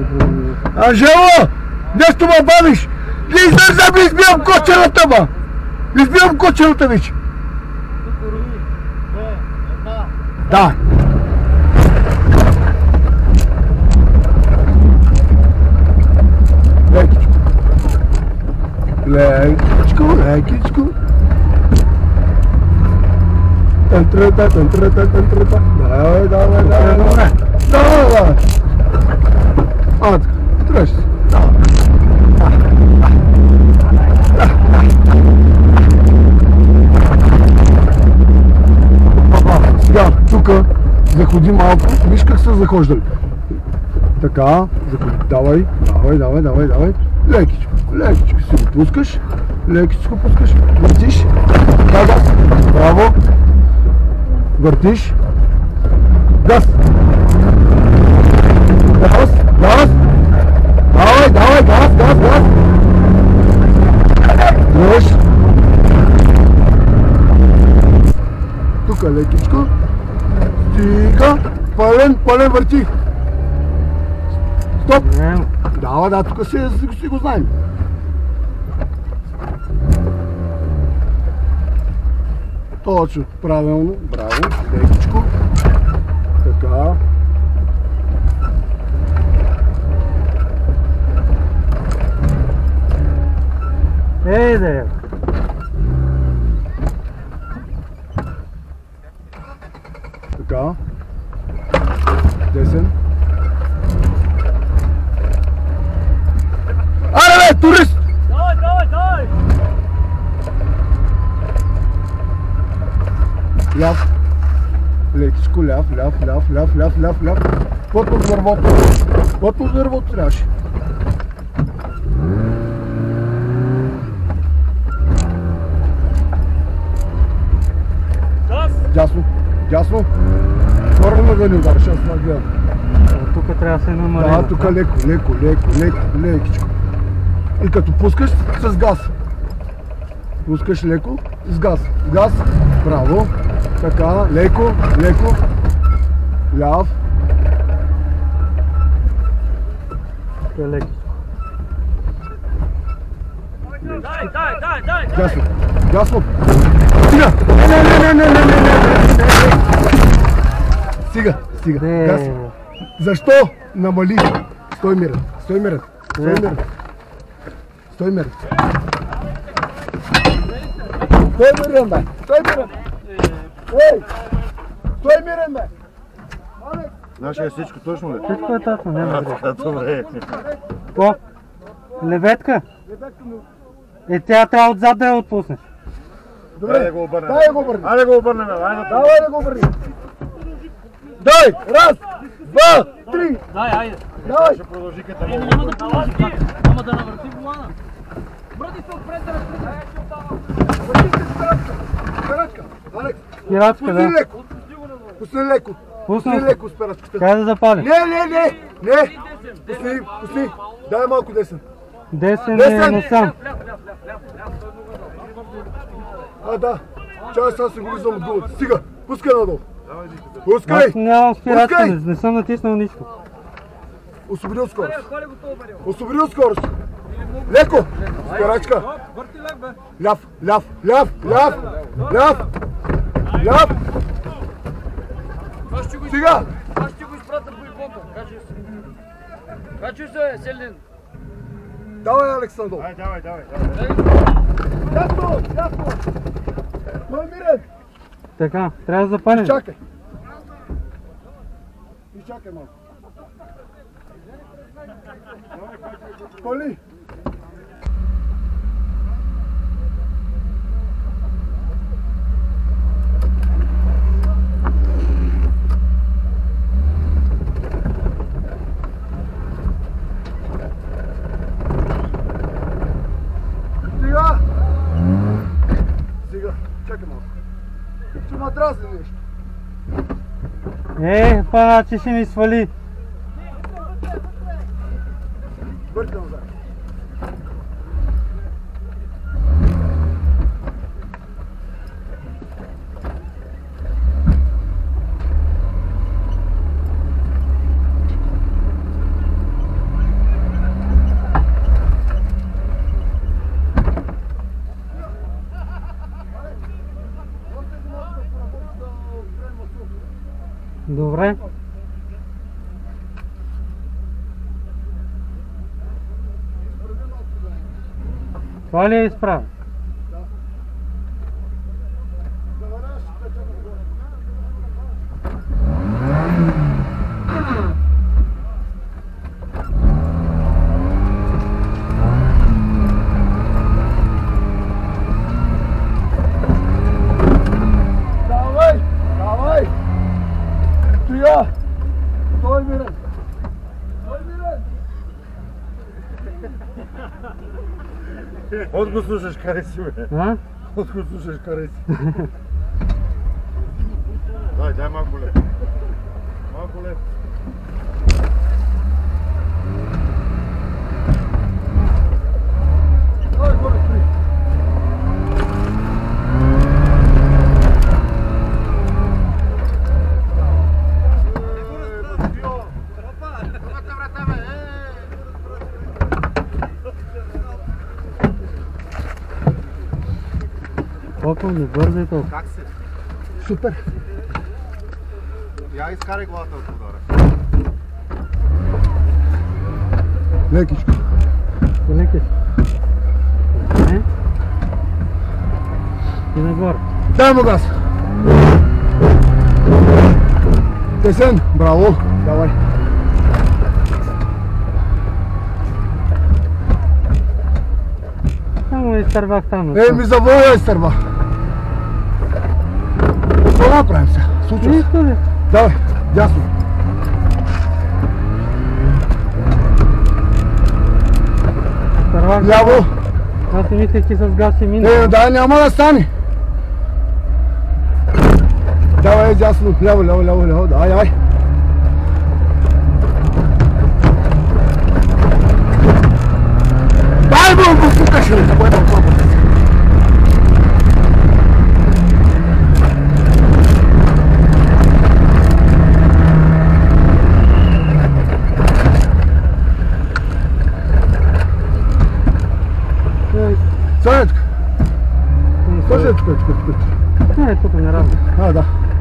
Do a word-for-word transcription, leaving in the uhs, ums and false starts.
Анжело! Нещо ме бавиш! Не излезам, избивам кочерата, ма! Избивам кочерата вече! Да! Лекичко! Лекичко, лекичко! Тънтрата, тънтрата, тънтрата! Давай, давай, давай, давай! Давай, давай! А, така, трябваш си! Давай! Сега, тук заходи малко, виж как са захождали. Така, заходи, давай, давай, давай, давай, давай. Лекичко, лекичко си го пускаш, лекичко пускаш, въртиш, така, браво, въртиш, газ, газ, газ, давай, давай, газ, газ, газ, дръж, тук лекичко, стига, пълен, пълен върти. Стоп! Да, да, тук си, си го знаем. Точно, правилно, браво, лекичко. Така. Ей, да е! Така. Десен. Аре, бе, турист! Давай, давай, давай! Ляв. Лекичко, ляв, ляв, ляв, ляв, ляв, ляв, ляв. Плътно с дървото. Плътно с дървото трябваше. Дясно, дясно. Горно да ни удариш, аз това гледам. Тук трябва да се намали. Да, тук леко, леко, леко, леко, лекичко. И като пускаш с газ. Пускаш леко с газ. Газ, браво. Така, леко, леко. Ляв. Тук е леко. Дай, дай, дай, дай! Дясно, дясно. Стига! Не, не, не, не, не, не, не, не, не. Стига, стига. Газ. Защо намали? Стой мирен, стой мирен, стой мирен. Стой мирен. Стой мирен, бе! Стой мирен! Ей! Стой мирен, бе! Знаеш ли всичко точно ли? Всичко е точно, няма грех. Добре. Какво? Леветка? Лебедка му. Е, тя трябва отзад да я отпуснеш. Добре, Дай да го обърнем. дай да го обърнем. Айде го обърнем, айде. Давай да го обърнем. Дай! Раз, два, три! Дай, айде! Давай! Ще продължи като Еми, няма да продължи, няма да навърти волана. Върти се отпред, да разпред. Върти се спиратка! Спиратка! Алекс! Спиратка, Пусни да. леко! Пусни леко! Пуснал Пусни се. леко спиратката! Кай да запали. Не, не, не! Не! Пусни, пусни! Дай малко десен! Десен е Десен. насам. А, да! Чай сега се го виждам от гулата. Стига! Пускай надолу! Пускай! Аз нямам спиратка, Пускай! не, не съм натиснал нищо. Освободил скорост! Освободил скорост! Леко! Спирачка! Ляв, ляв, ляв, ляв, ляв, ляв! Стига! Аз ще го изпратя по иконта. Качи се. Качи се, Селин. Давай, Александър! Давай, давай, давай, давай. Ясно, ясно! Мой мирен! Така, трябва да запалим. Чакай! И чакай малко. Пали! Стига! Стига, чакай малко. Ще ма дразни нещо. Е, пана, че ще ми свали. Върти назад. Добре. Това ли е изправен? Давай, давай! Стоя! Стой, Мирен! Стой, Мирен! От го слушаш, карай си, бе. А? От го слушаш, карай си. Дай, дай малко лев. Малко лев. Дай, горе, стои! Колко не бързай толкова. Как си? Супер! Я изкарай главата от удара. Лекичко. Леки. Не? И нагоре. Дай му газ! Тесен, браво! Давай! Само изтървах там. Е, ми забравя изтърва! Какво направим сега? Случва се. Нищо ли? Давай, дясно. Изтървах. Ляво. Аз си мислех, че с газ си мина. Е, да, няма да стане. Давай, дясно. Ляво, ляво, ляво, ляво. Давай, давай. Дай го, го пукаш, ли? Забой да пробвате. Сонечка. Слушай, тук, тук, тук. Не, тук не работи. А, да.